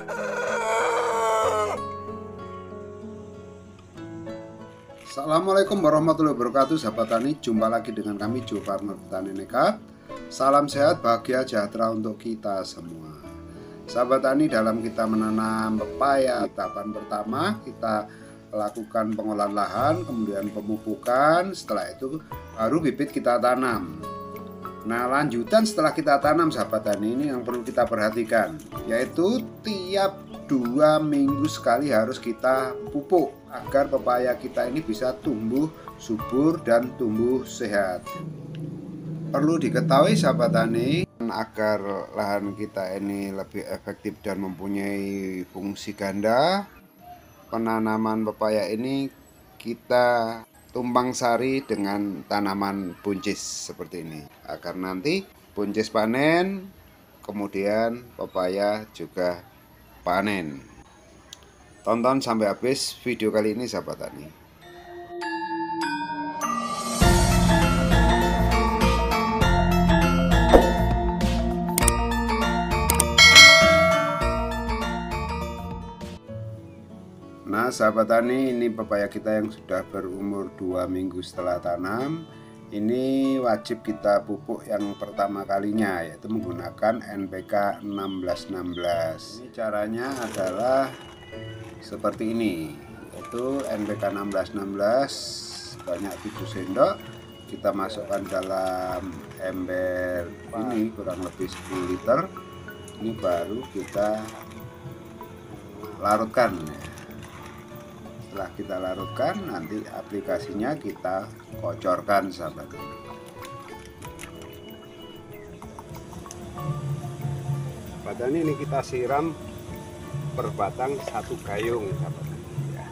Assalamualaikum warahmatullahi wabarakatuh, sahabat tani. Jumpa lagi dengan kami, Joe Farmer Petani Nekat. Salam sehat, bahagia, sejahtera untuk kita semua. Sahabat tani, dalam kita menanam pepaya, tahapan pertama kita lakukan pengolahan lahan, kemudian pemupukan. Setelah itu baru bibit kita tanam. Nah, lanjutan setelah kita tanam, sahabat tani, ini yang perlu kita perhatikan, yaitu tiap 2 minggu sekali harus kita pupuk agar pepaya kita ini bisa tumbuh subur dan tumbuh sehat. Perlu diketahui, sahabat tani, agar lahan kita ini lebih efektif dan mempunyai fungsi ganda, penanaman pepaya ini kita tumpang sari dengan tanaman buncis seperti ini, agar nanti buncis panen, kemudian pepaya juga panen. Tonton sampai habis video kali ini, sahabat tani. Nah, sahabat tani, ini pepaya kita yang sudah berumur 2 minggu setelah tanam. Ini wajib kita pupuk yang pertama kalinya, yaitu menggunakan NPK 1616. Ini caranya adalah seperti ini, yaitu NPK 1616 sebanyak 7 sendok. Kita masukkan dalam ember ini kurang lebih 10 liter. Ini baru kita larutkan. Setelah kita larutkan, nanti aplikasinya kita kocorkan, sahabat. Padahal ini kita siram per batang 1 gayung, sahabat. Ya.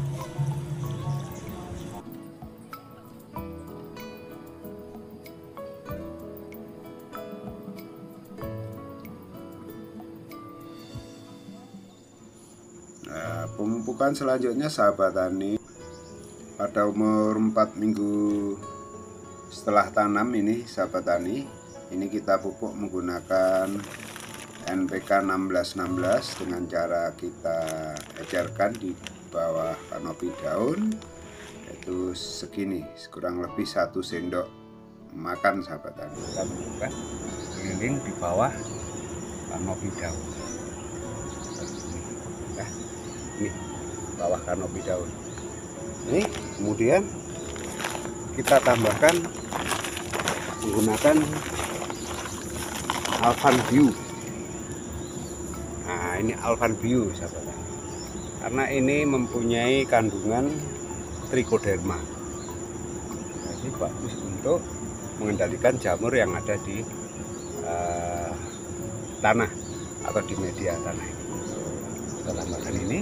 Nah, pemupukan selanjutnya, sahabat tani, pada umur 4 minggu setelah tanam ini, sahabat tani, ini kita pupuk menggunakan NPK 1616 dengan cara kita ecerkan di bawah kanopi daun, yaitu segini, kurang lebih 1 sendok makan, sahabat tani. Kita pupukkan keliling di bawah kanopi daun. Ini bawah kanopi daun. Ini kemudian kita tambahkan menggunakan Alphan Bio. Nah, ini Alphan Bio, sahabat, karena ini mempunyai kandungan trichoderma. Jadi bagus untuk mengendalikan jamur yang ada di tanah atau di media tanah. Kita tambahkan ini.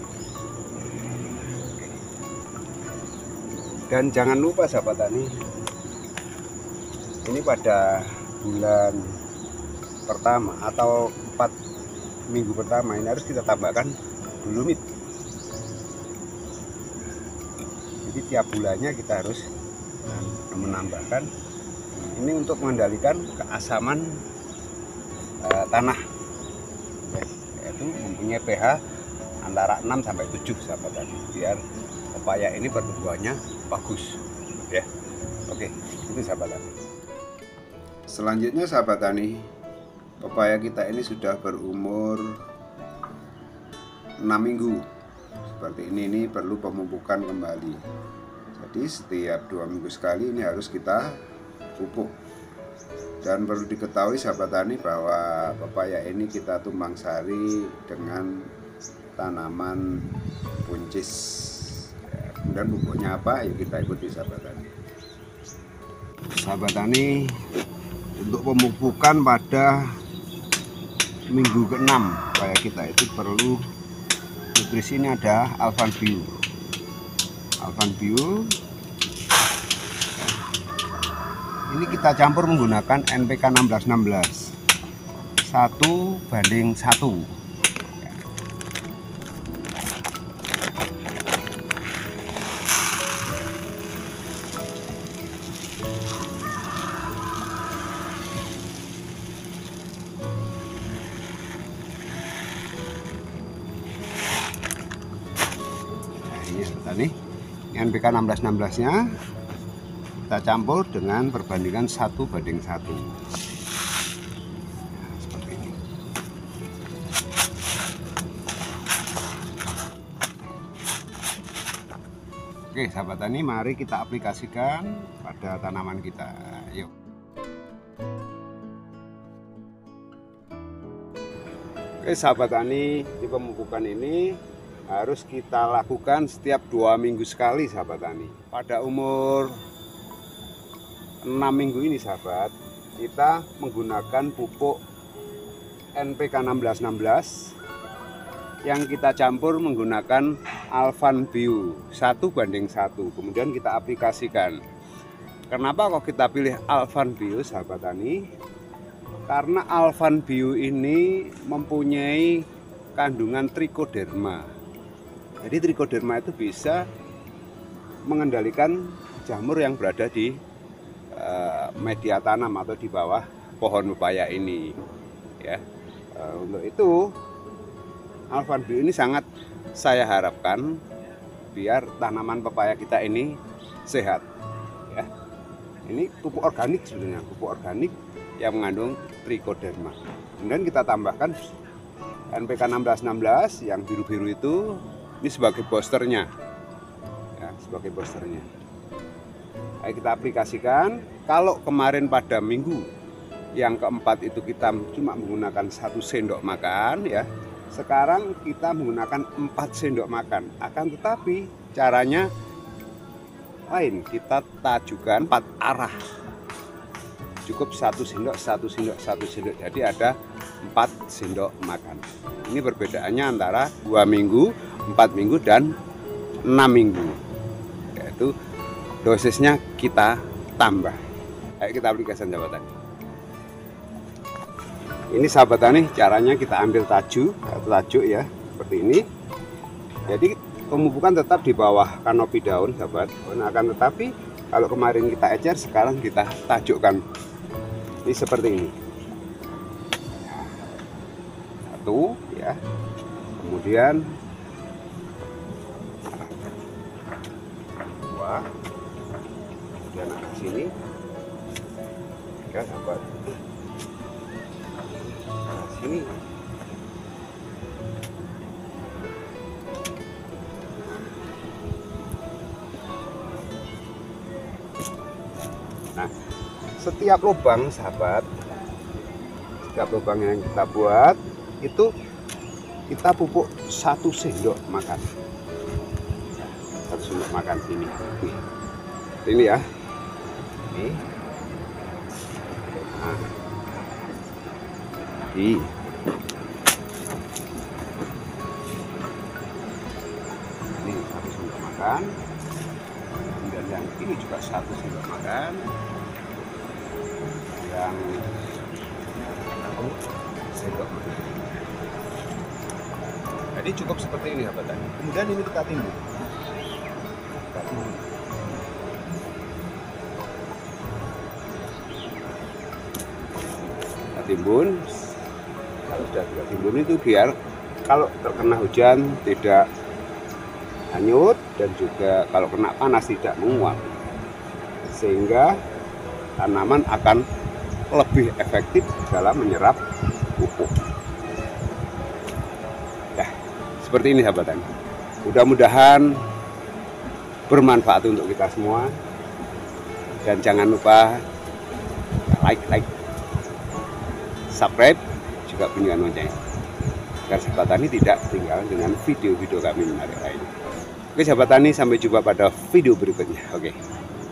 Dan jangan lupa, sahabat tani, ini pada bulan pertama atau 4 minggu pertama ini harus kita tambahkan dolomit. Jadi tiap bulannya kita harus menambahkan ini untuk mengendalikan keasaman tanah, yaitu mempunyai pH antara 6 sampai 7, sahabat tani, biar pepaya ini pertumbuhannya bagus, ya. Oke, itu sahabat tani. Selanjutnya, sahabat tani, pepaya kita ini sudah berumur 6 minggu seperti ini perlu pemupukan kembali. Jadi setiap 2 minggu sekali ini harus kita pupuk. Dan perlu diketahui, sahabat tani, bahwa pepaya ini kita tumpang sari dengan tanaman buncis. Dan pupuknya apa? Yuk kita ikuti, sahabat tani. Sahabat tani, untuk pemupukan pada minggu ke-6 pepaya kita itu perlu nutrisi. Ini ada Alphan Bio. Alphan Bio ini kita campur menggunakan NPK 1616 1:1. NPK 1616-nya kita campur dengan perbandingan 1:1. Seperti ini. Oke, sahabat tani, mari kita aplikasikan pada tanaman kita. Yuk. Oke, sahabat tani, di pemupukan ini harus kita lakukan setiap 2 minggu sekali, sahabat tani. Pada umur 6 minggu ini, sahabat, kita menggunakan pupuk NPK 1616 yang kita campur menggunakan Alvan Bio 1:1. Kemudian kita aplikasikan. Kenapa kok kita pilih Alvan Bio, sahabat tani? Karena Alvan Bio ini mempunyai kandungan trichoderma. Jadi trichoderma itu bisa mengendalikan jamur yang berada di media tanam atau di bawah pohon pepaya ini. Ya, untuk itu Alvan Bio ini sangat saya harapkan biar tanaman pepaya kita ini sehat. Ya, ini pupuk organik sebenarnya, pupuk organik yang mengandung trichoderma. Kemudian kita tambahkan NPK 1616 yang biru-biru itu, ini sebagai boosternya. Ya, sebagai boosternya. Ayo kita aplikasikan. Kalau kemarin pada minggu yang keempat itu kita cuma menggunakan 1 sendok makan, ya. Sekarang kita menggunakan 4 sendok makan. Akan tetapi caranya lain. Kita tajukan 4 arah. Cukup 1 sendok, 1 sendok, 1 sendok. Jadi ada 4 sendok makan. Ini perbedaannya antara 2 minggu, 4 minggu, dan 6 minggu. Yaitu dosisnya kita tambah. Ayo kita aplikasikan, sahabat tani. Ini, sahabat tani, caranya kita ambil tajuk ya, seperti ini. Jadi pemupukan tetap di bawah kanopi daun, sahabat. Nah, akan tetapi kalau kemarin kita ecer, sekarang kita tajukkan. Ini seperti ini. 1 ya. Kemudian 2. Kemudian ke sini. 3, sahabat. Sini. Nah, setiap lubang, sahabat, setiap lubang yang kita buat itu kita pupuk 1 sendok makan. 1 sendok makan sini. Ini ya. Ini. Nah. Ini 1 sendok makan. Kemudian yang ini juga 1 sendok makan. Yang sendok makan. Jadi cukup seperti ini, sahabat tani. Kemudian ini kita timbun. Kita timbun. Kalau sudah kita timbun itu biar kalau terkena hujan tidak hanyut, dan juga kalau kena panas tidak menguap, sehingga tanaman akan lebih efektif dalam menyerap pupuk. Ya, seperti ini, sahabat tani. Mudah-mudahan bermanfaat untuk kita semua, dan jangan lupa like, subscribe, juga bunyikan lonceng agar sahabat tani tidak ketinggalan dengan video-video kami menarik lainnya. Oke, sahabat tani, sampai jumpa pada video berikutnya. Oke.